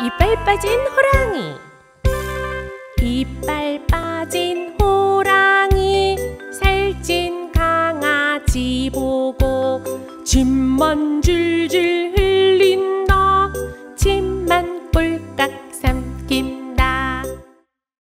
이빨 빠진 호랑이. 이빨 빠진 호랑이 살찐 강아지 보고 침만 줄줄